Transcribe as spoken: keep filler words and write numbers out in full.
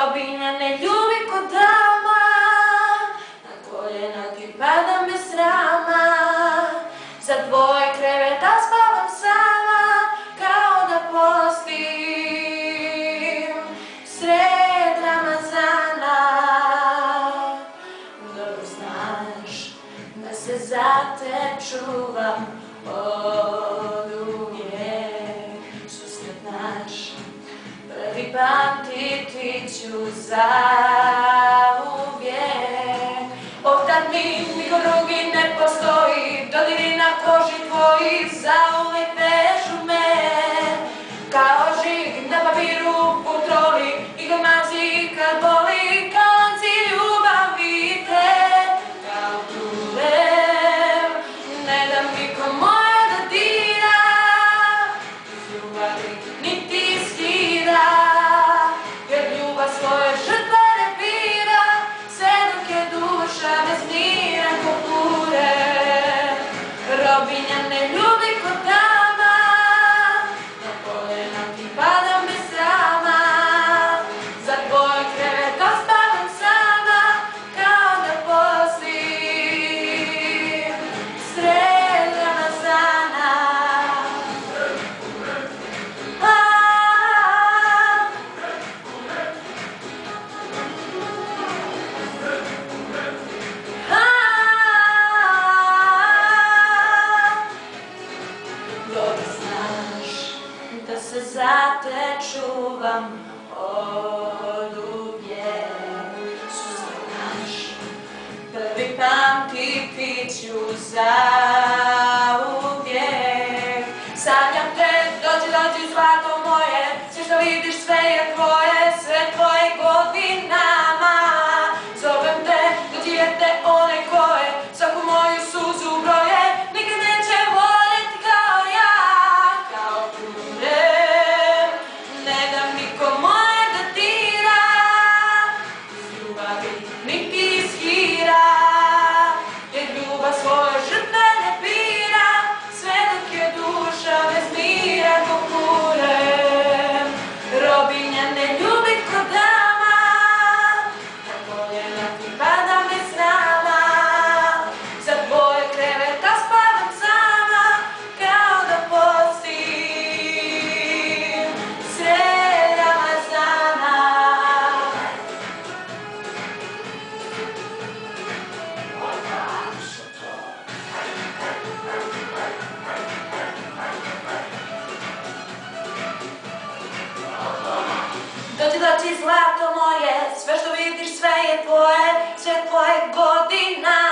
Robinja ne ljubi ko dama, na koljena ti padam bez srama. Za tvoj kreveta spavam sama, kao da postim sred Ramazana. Dobro znaš da se za te čuvam od uvijek. Susret naš prvi pamtiti ću zauvijek. Otad mi niko drugi ne postoji, dodiri na koži tvojih zauvijek vežu me. Kao žig na papiru u kontroli i kad mazi kad boli, kao lanci ljubavite. Kao trulev, ne dam niko moje da dira, iz ljubavi niti skida, jer ljubav svoje žrtve ne bira, sve dok je duša bez mira ko kure. Robinja ne ljubi ko dama, na koljena ti padam bez srama. Za tvoj krevet ospavam sama, kao da postim sred Ramazana. Dobro znaš da se za te čuvam od uvijek. Susret naš prvi pamtiti ću zauvijek. Sanjam te, dođi, dođi zlato moje, sve što vidiš sve je tvoje, sve tvoje godinama. Zovem te, dođi jer te one koje svaku moju suzu broje, nikad neće voljeti kao ja. Kao trulev, ne dam niko moje da dira, iz ljubavi niti iz hira, jer ljubav svoje žrtve ne bira, sve dok je duša bez mira ko kure. Robinja ne ljubi ko dama, na koljena ti padam bez srama. Za tvoje kreveta spavam sama, kao da postim sred Ramazana. Dođi, dođi zlato moje, sve što vidiš sve je tvoje, sve tvoje godina.